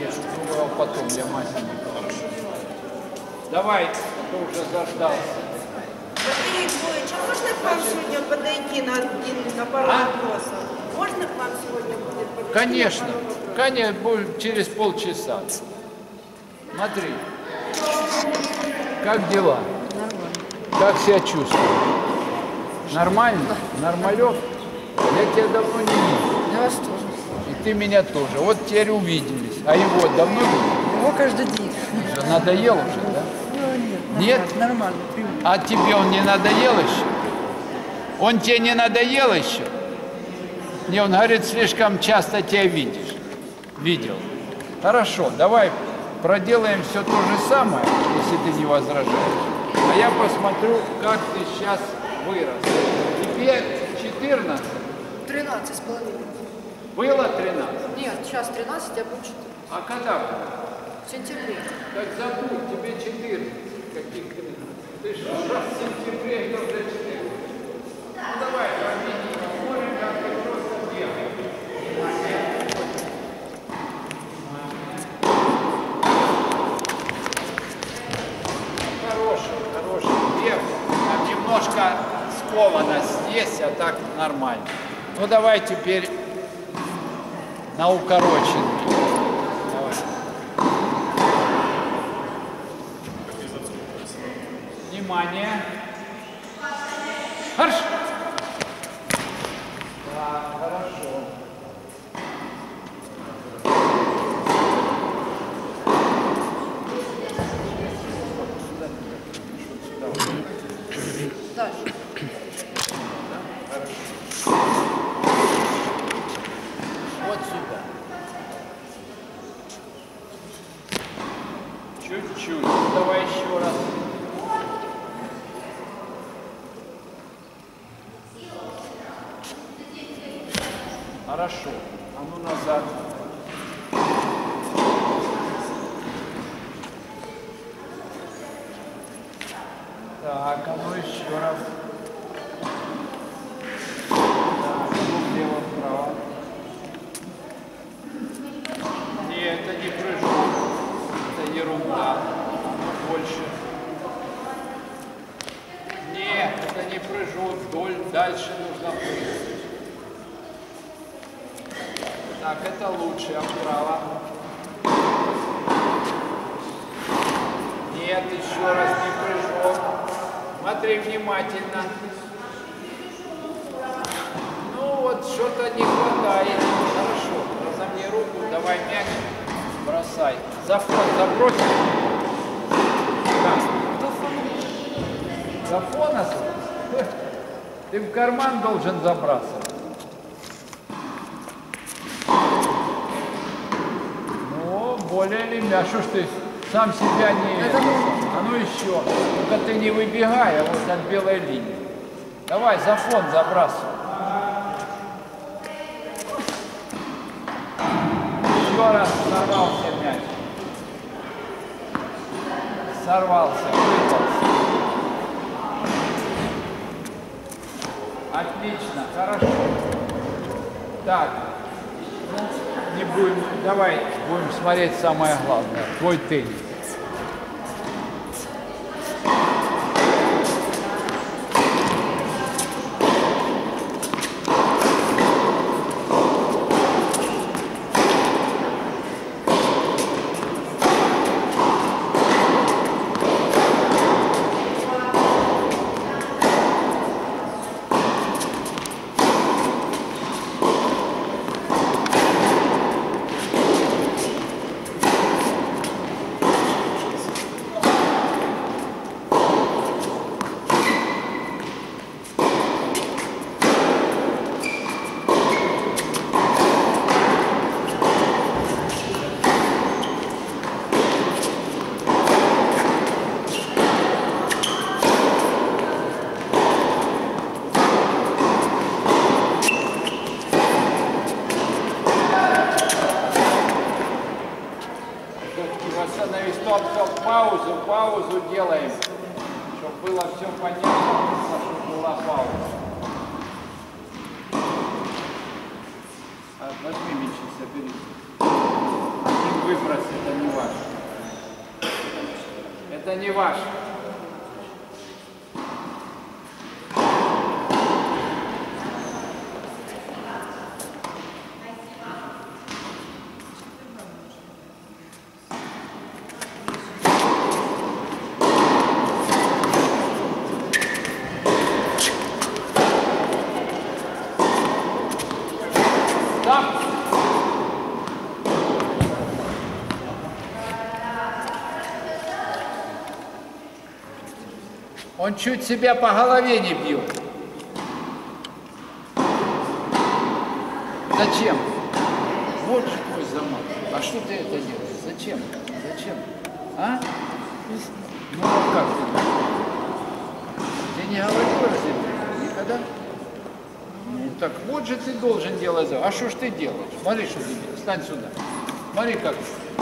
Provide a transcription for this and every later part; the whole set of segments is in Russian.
Нет, ну, потом я мастер. Давай, ты уже заждался. Василий Ильич, а можно к вам сегодня подойти на пару вопросов? Можно к вам сегодня будет подойти? Конечно, конечно, будет через полчаса. Смотри, как дела? Нормально. Как себя чувствуешь? Нормально? Нормалек? Я тебя давно не видел. Я вас тоже. И ты меня тоже. Вот теперь увиделись. А его давно видел? Его каждый день. Уже надоел уже, да? Ну, нет. Нет? Нормально. Привык. А тебе он не надоел еще? Он тебе не надоел еще? Не, он говорит, слишком часто тебя видел. Хорошо, давай проделаем все то же самое, если ты не возражаешь. А я посмотрю, как ты сейчас вырос. Тебе 14? 13 с половиной. Было 13? Нет, сейчас 13, а будет 14. А когда было? В сентябре. Так забудь, тебе 14. Каких 13? Ты что, раз в сентябре, это уже 14. Ну давай, победи, посмотрим, как ты просто бегаешь. Хороший бег. Там немножко скованность есть, а так нормально. Ну давай теперь на укороченный. Давай. Внимание. Марш! Да, хорошо. Дальше. Вот сюда. Чуть-чуть. Давай еще раз. Хорошо. А ну назад. Так, а ну еще раз. Так, а ну влево-вправо. Нет, это не прыжок. Это ерунда. Больше. Нет, это не прыжок. Вдоль. Дальше нужно прыгать. Так, это лучше. А вправо. Нет, еще раз не прыжок. Смотри внимательно. Ну вот, что-то не хватает. Хорошо. Разомни руку, давай мяч. Бросай. Зафон, забросил. Зафона? Ты в карман должен забрасывать. Ну, более или менее. А что ж ты сам себя не... А ну еще. Только ты не выбегай, а вот от белой линии. Давай, зафон забрасывай. Еще раз сорвался мяч. Сорвался, выпался. Отлично, хорошо. Так, ну, не будем, давай будем смотреть самое главное. Твой теннис. Остановись, стоп, паузу делаем, чтобы было все понятно, чтобы была пауза. Возьми мячи, собери. выброс, это не ваше. Это не ваше. Он чуть себя по голове не бил. Зачем? Вот же твой замах. А что ты это делаешь? Зачем? Зачем? А? Ну а как ты? Я не говорю разве? Никогда? Ну так вот же ты должен делать. А что ж ты делаешь? Смотри, что ты делаешь. Встань сюда. Смотри, как.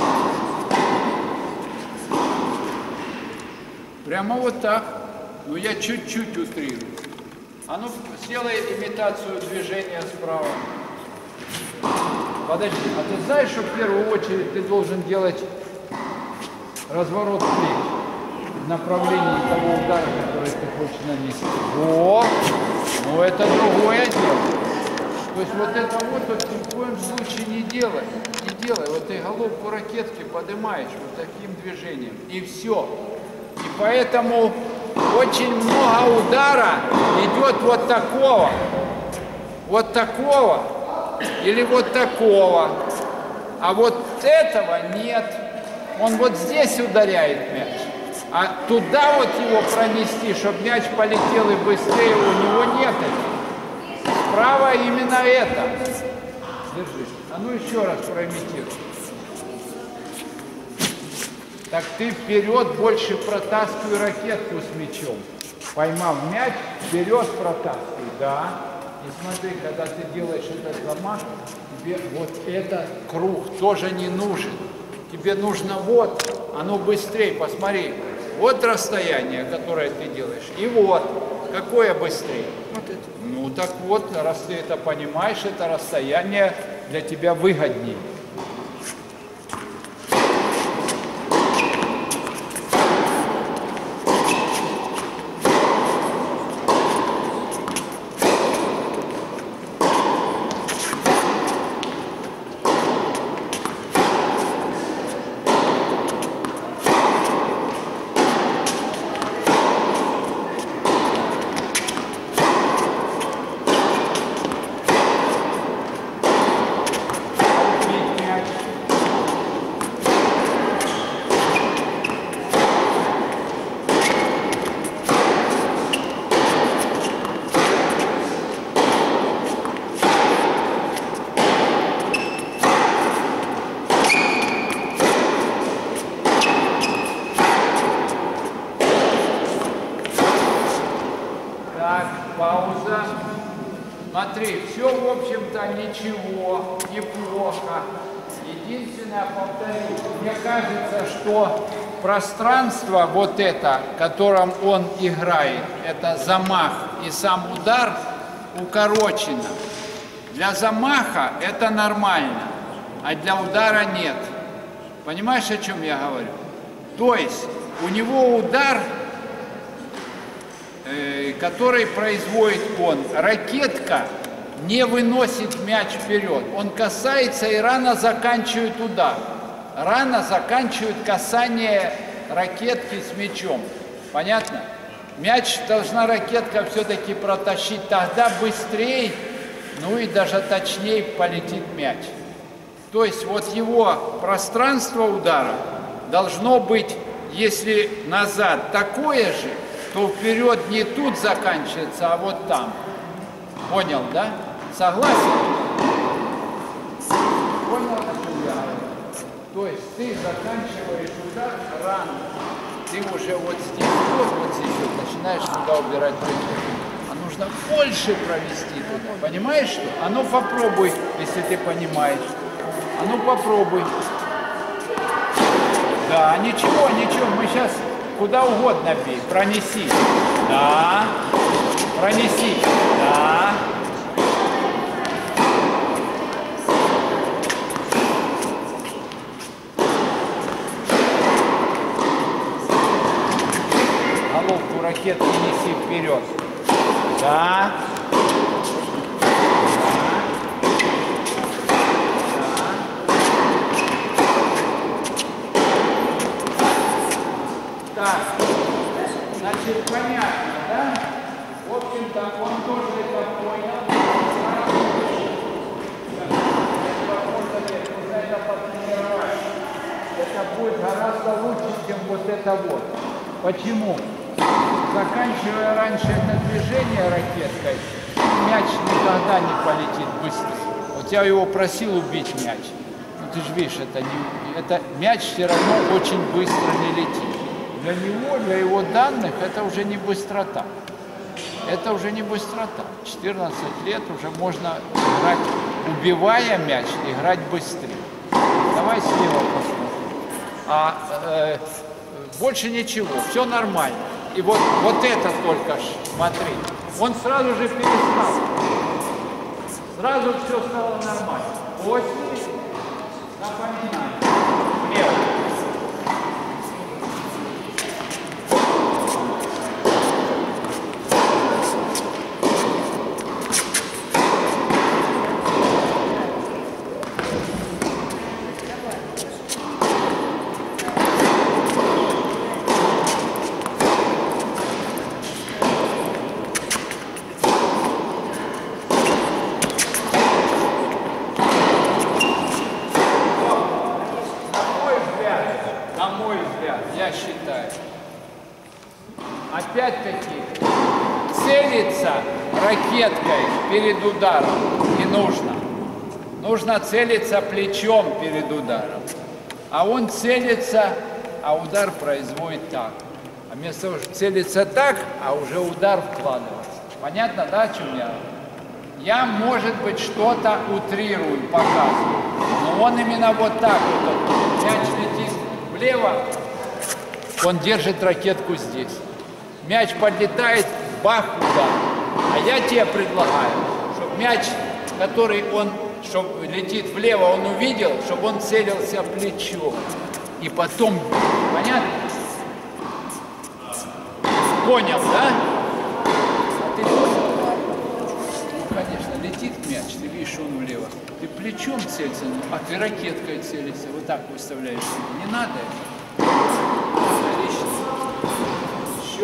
Прямо вот так. Ну я чуть-чуть утрирую. А ну сделай имитацию движения справа. Подожди, а ты знаешь, что в первую очередь ты должен делать разворот плеч в направлении того удара, который ты хочешь нанести? Во! Ну это другое дело. То есть вот это вот ни в коем случае не делай. Не делай. Вот ты головку ракетки поднимаешь вот таким движением. И все. И поэтому очень много удара идет вот такого или вот такого, а вот этого нет. Он вот здесь ударяет мяч, а туда вот его пронести, чтобы мяч полетел и быстрее, у него нет этого. Справа именно это. Держи. А ну еще раз проимитируй. Так ты вперед больше протаскивай ракетку с мячом. Поймав мяч, вперед протаскивай, да. И смотри, когда ты делаешь этот замах, тебе вот этот круг тоже не нужен. Тебе нужно вот, оно быстрее, посмотри. Вот расстояние, которое ты делаешь. И вот, какое быстрее? Вот это. Ну так вот, раз ты это понимаешь, это расстояние для тебя выгоднее. Пауза. Смотри, все, в общем-то, ничего, неплохо. Единственное, повторю, мне кажется, что пространство вот это, которым он играет, это замах и сам удар укорочено. Для замаха это нормально, а для удара нет. Понимаешь, о чем я говорю? То есть у него удар, который производит он, ракетка не выносит мяч вперед. Он касается и рано заканчивает удар. Рано заканчивает касание ракетки с мячом. Понятно? Мяч должна ракетка все-таки протащить, тогда быстрее, ну и даже точнее полетит мяч. То есть вот его пространство удара должно быть, если назад такое же, то вперед не тут заканчивается, а вот там. Понял, да? Согласен? Понял, о чем я говорю? То есть ты заканчиваешь удар рано. Ты уже вот здесь, вот здесь вот начинаешь туда убирать ракетку. А нужно больше провести туда. Понимаешь, что? А ну попробуй, если ты понимаешь. А ну попробуй. Да, ничего, ничего, мы сейчас куда угодно бей. Пронеси. Да. Пронеси. Да. у ракетки неси вперед. Да. Так, значит, понятно, да? В общем-то, он тоже это понял. Нужно это потренировать. Это будет гораздо лучше, чем вот это вот. Почему? Заканчивая раньше это движение ракеткой, мяч никогда не полетит быстро. Вот я его просил убить мяч. Ну ты же видишь, это мяч все равно очень быстро не летит. Для него, для его данных, это уже не быстрота. Это уже не быстрота. 14 лет уже можно играть, убивая мяч, играть быстрее. Давай слева посмотрим. Больше ничего, все нормально. И вот это только смотри. Он сразу же перестал. Сразу все стало нормально. После напоминаю. Лево. Я считаю, опять-таки, целиться ракеткой перед ударом не нужно. Нужно целиться плечом перед ударом. А он целится, а удар производит так. А вместо того, чтобы целиться так, а уже удар вкладывается. Понятно, да, о чем я? Я, может быть, что-то утрирую, показываю. Но он именно вот так вот. Мяч летит влево. Он держит ракетку здесь. Мяч подлетает, бах, удар. А я тебе предлагаю, чтобы мяч, чтобы летит влево, он увидел, чтобы он целился плечом. И потом, понятно? Понял, да? А ты понял? Ну, конечно, летит мяч, ты видишь, он влево. Ты плечом целься, а ты ракеткой целишься. Вот так выставляешь. Не надо это. Еще.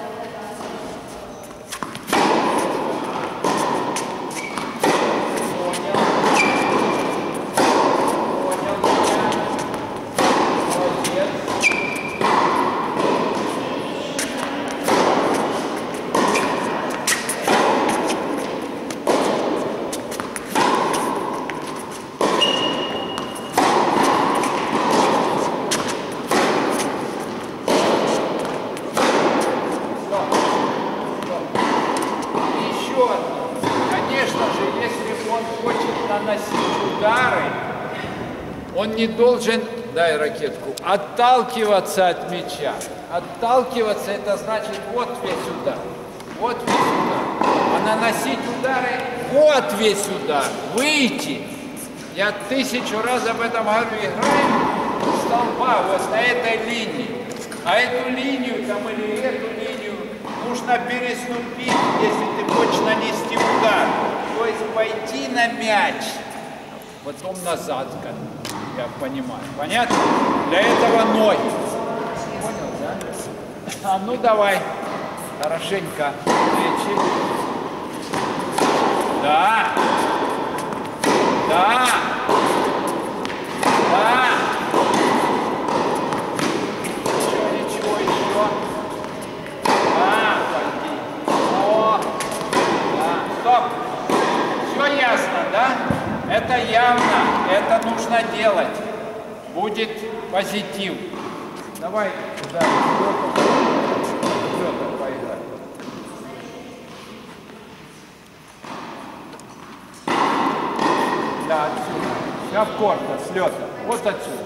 Он не должен, дай ракетку, отталкиваться от мяча. Отталкиваться — это значит вот весь удар. Вот весь удар. А наносить удары — вот весь удар. Выйти. Я 1000 раз об этом говорю. Играем столба вот на этой линии. А эту линию там или эту линию нужно переступить, если ты хочешь нанести удар. То есть пойти на мяч, потом назад, я понимаю. Понятно? Для этого ноги. Понял, да? А ну давай. Хорошенько. Плечи. Да. Да. Да. Еще. Да, пойди. О. Да. Стоп. Все ясно, да? Это явно, это нужно делать. Будет позитив. Давай туда, поиграть. Да, отсюда. Вся в корпус, с лета. Вот отсюда.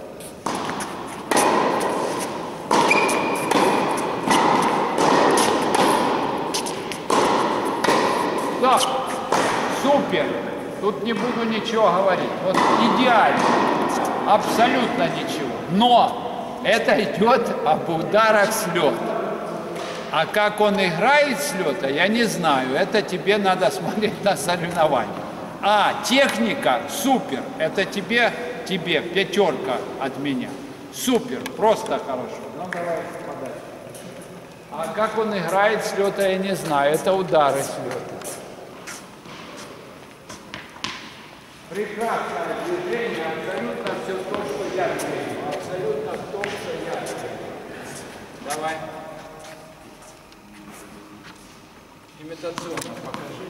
Стоп! Супер! Тут не буду ничего говорить. Вот идеально. Абсолютно ничего. Но это идет об ударах с лета. А как он играет с лета, я не знаю. Это тебе надо смотреть на соревнования. А техника супер. Это тебе пятерка от меня. Супер, просто хорошо. Ну давай подальше. А как он играет с лета, я не знаю. Это удары с лета. Прекрасное движение, абсолютно все то, что я делаю. Абсолютно то, что я делаю. Давай. Имитационно покажи.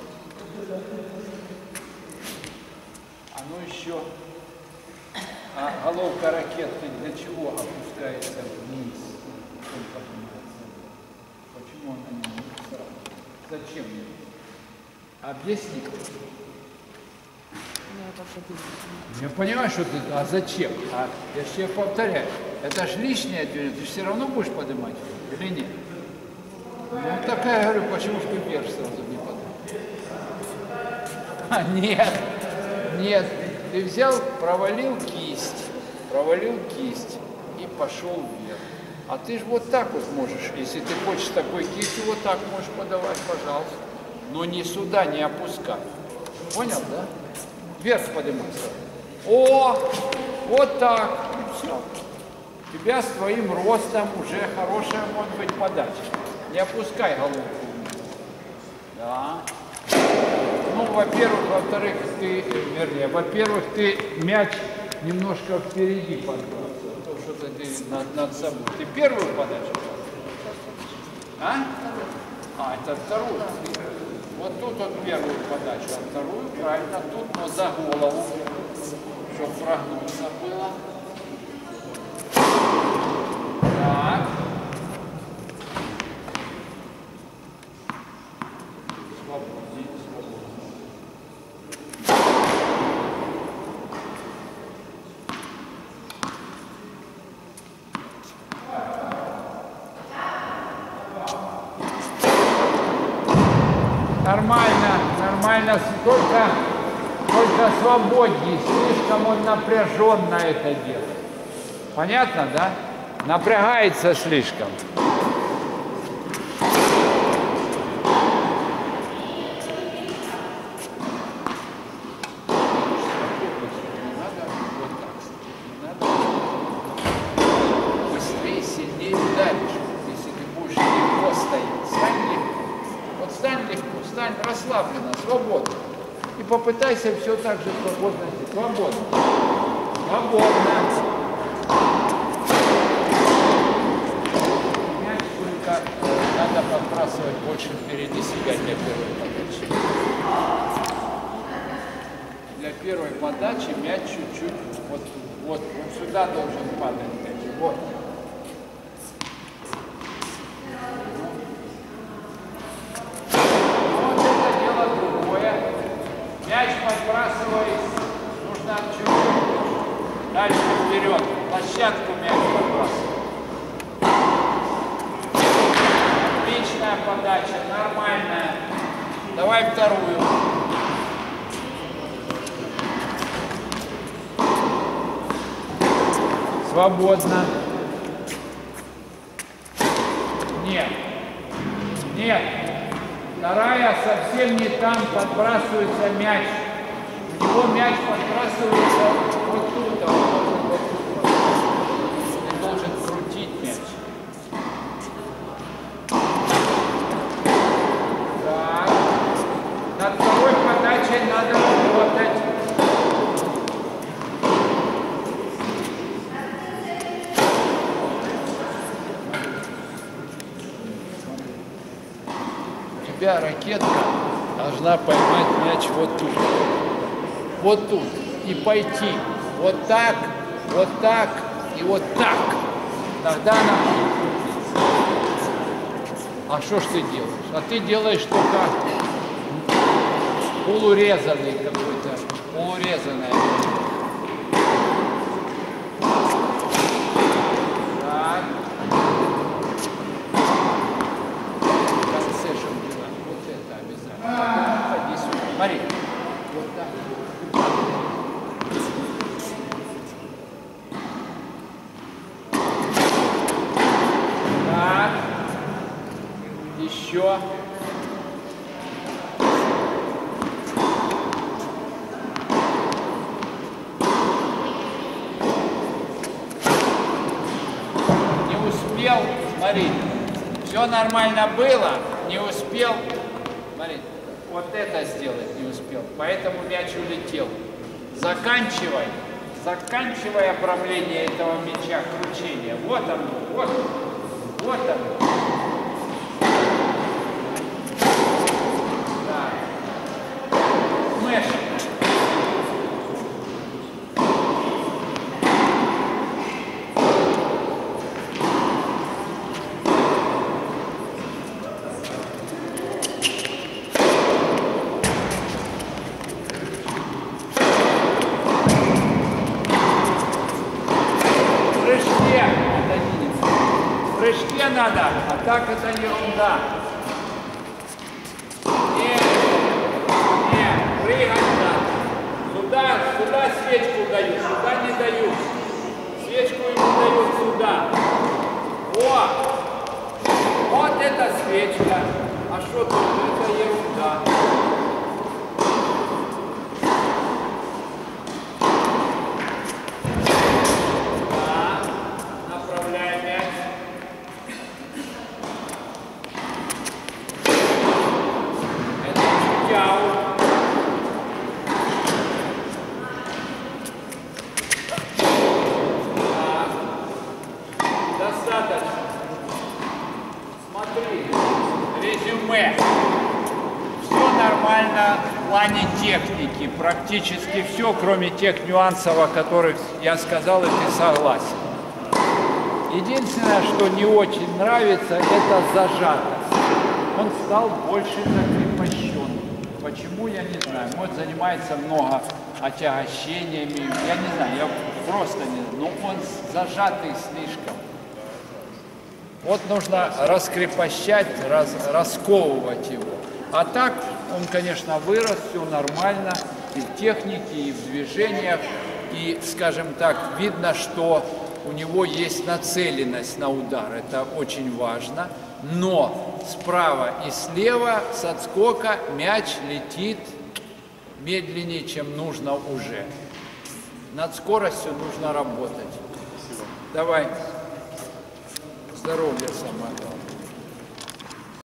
А ну еще. А головка ракетки для чего опускается вниз? Он поднимается. Почему она не сразу? Зачем мне? Объясни. Я понимаю, что ты, а зачем? А я же тебе повторяю, это же лишнее движение, ты же все равно будешь поднимать или нет? Ну такая, я говорю, почему ж ты вверх сразу не поднимаешь? А, нет, ты взял, провалил кисть и пошел вверх. А ты же вот так вот можешь, если ты хочешь такой кистью, вот так можешь подавать, пожалуйста. Но не сюда, не опускай. Понял, да? Вверх поднимайся. О, вот так. И все. У тебя с твоим ростом уже хорошая может быть подача. Не опускай голову. Да. Ну, во-первых, во-вторых, во-первых, ты мяч немножко впереди подбрасываешь. Потому что ты над собой. Ты первую подачу? А? А, это вторую. Вот тут вот первую подачу, а вторую правильно тут, но за голову, чтобы прогнуться было. Так. Свободнее, свободнее. Нормально, только свободнее, слишком он напряженно это делает. Понятно, да? Напрягается слишком. Быстрее, сильнее ударишь, если ты будешь легко стоять. Стань легко. Вот стань легко. Стань расслабленно, свободно. И попытайся все так же свободно. Свободно. Свободно. Мяч только надо подбрасывать больше впереди себя для первой подачи. Для первой подачи мяч чуть-чуть вот сюда должен падать мяч. Вот. Мяч подбрасывай, нужно чуть-чуть дальше вперед, площадку мяч подбрасывай. Отличная подача, нормальная. Давай вторую. Свободно. Нет. Вторая совсем не там подбрасывается мяч. У него мяч подбрасывается вот тут, вот тут. Ты должен крутить мяч. Так. Над второй подачей надо работать. У тебя ракетка должна поймать мяч вот тут и пойти вот так и вот так. Тогда она... А что ж ты делаешь? А ты делаешь только полурезанный какой-то, полурезанное. Смотри, вот так. Так. Еще. Не успел, смотри, все нормально было, не успел, смотри, вот это сделать не успел, поэтому мяч улетел. Заканчивай оправление этого мяча, кручение. Вот оно, вот оно. Да. Мэш. В прыжке надо, а так это ерунда. Не, прыгать надо. Сюда свечку дают, сюда не дают. Свечку ему дают сюда. Вот это свечка. А что тут? Это ерунда. Достаточно. Смотри, резюме. Все нормально в плане техники. Практически все, кроме тех нюансов, о которых я сказал, и ты согласен. Единственное, что не очень нравится, это зажатость. Он стал больше закрепощен. Почему, я не знаю. Может, занимается много отягощениями. Я не знаю, я просто не знаю. Но он зажатый слишком. Вот нужно раскрепощать, расковывать его. А так он, конечно, вырос, все нормально. И в технике, и в движениях. И, скажем так, видно, что у него есть нацеленность на удар. Это очень важно. Но справа и слева с отскока мяч летит медленнее, чем нужно уже. Над скоростью нужно работать. Давай. Здоровья, самое главное.